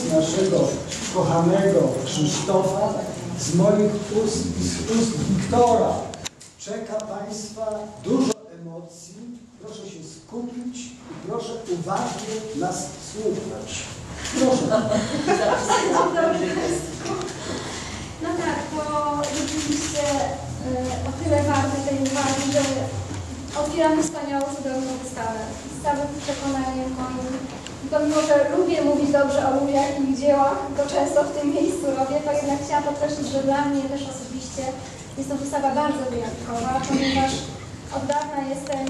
naszego kochanego Krzysztofa, z moich ust i z ust Wiktora czeka Państwa dużo emocji. Proszę się skupić i proszę uważnie nas słuchać. Proszę. No tak, to rzeczywiście o tyle warte tej uwagi, że otwieramy wspaniałą, cudowną wystawę. Z całym przekonaniem moim. Pomimo, że lubię mówić dobrze o ludziach i ich dziełach, to często w tym miejscu robię, to jednak chciałam podkreślić, że dla mnie też osobiście jest to wystawa bardzo wyjątkowa, ponieważ od dawna jestem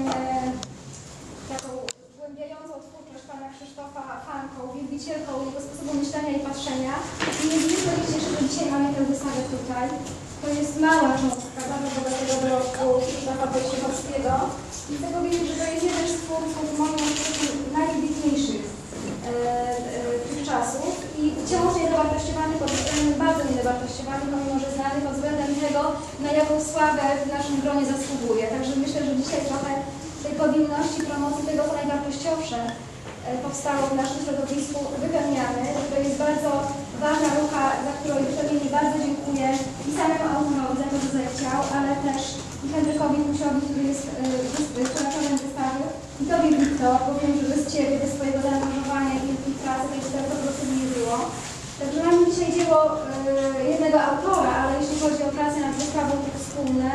taką głębiającą twórczość pana Krzysztofa fanką, wielbicielką jego sposobu myślenia i patrzenia. I niezwykle się cieszę, że dzisiaj mamy tę wystawę tutaj. To jest mała cząstka bardzo bogatego dorobku Krzysztofa Wojciechowskiego. I z tego wiedzieć, że to jest jeden z twórców moim najwybitniejszych tych czasów i wciąż niedowartościowany, pod względem bardzo niedowartościowany, pomimo że znany pod względem tego, na jaką sławę w naszym gronie zasługuje. Także myślę, że dzisiaj trochę tej powinności promocji tego, co najwartościowsze powstało w naszym środowisku, wypełniamy. To jest bardzo ważna rucha, za którą już bardzo dziękuję i samemu autorowi za to, że zechciał, ale też i Henrykowi Kusiowi, który jest kuratorem wystawy, i Tobie, Wiktor, bo wiem, że bez Ciebie, bez Twojego zaangażowania i pracy tej wystawy po prostu nie było. Także mamy dzisiaj dzieło jednego autora, ale jeśli chodzi o pracę nad wystawą, to wspólne.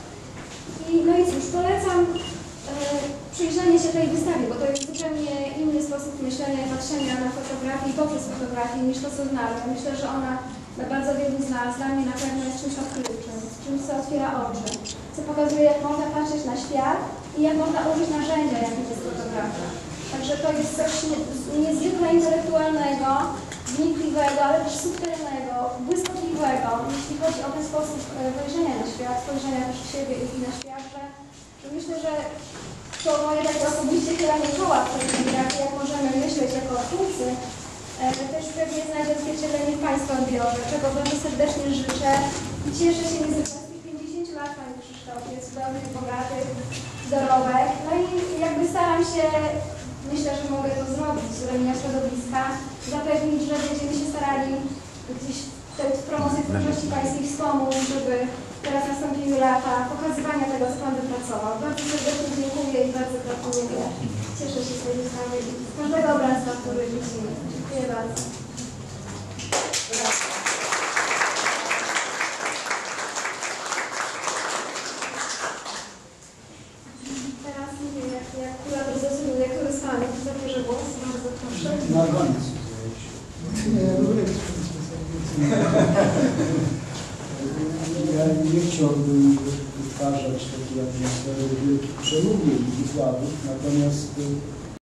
No i cóż, polecam przyjrzenie się tej wystawie, bo to jest zupełnie inny sposób myślenia i patrzenia na fotografię i poprzez fotografię niż to, co znamy. Myślę, że ona dla bardzo wielu z nas, dla mnie na pewno jest czymś odkrywczym, czymś, co otwiera oczy, co pokazuje, jak można patrzeć na świat i jak można użyć narzędzia, jakim jest fotografia. Także to jest coś niezwykle intelektualnego, wnikliwego, ale też subtelnego, błyskotliwego, jeśli chodzi o ten sposób wejrzenia na świat, spojrzenia też w siebie i na świat, że myślę, że to moje takie osobiście chylanie czoła w tej fotografii, jak możemy myśleć jako twórcy, też pewnie znajdzie odzwierciedlenie w Państwa odbiorze, czego bardzo serdecznie życzę i cieszę się niezwykle z tych 50 lat, Panie Krzysztofie, cudownych, bogatych, dorobek. No i jakby staram się, myślę, że mogę to zrobić z ramienia środowiska, zapewnić, że będziemy się starali gdzieś w promocji twórczości Pańskich wspomóc, żeby teraz nastąpiły lata pokazywania tego, co Pan wypracował. Bardzo serdecznie dziękuję i bardzo gratuluję. Cieszę się z tej wystawy i z każdego obrazka, który widzimy. Dziękuję bardzo. Teraz nie wiem, jak kurator zdecyduje, który z Panów zabierze głos. Bardzo proszę. Na koniec. Ja nie chciałbym wytwarzać takiej atmosfery wielkich przemówień i wykładów, natomiast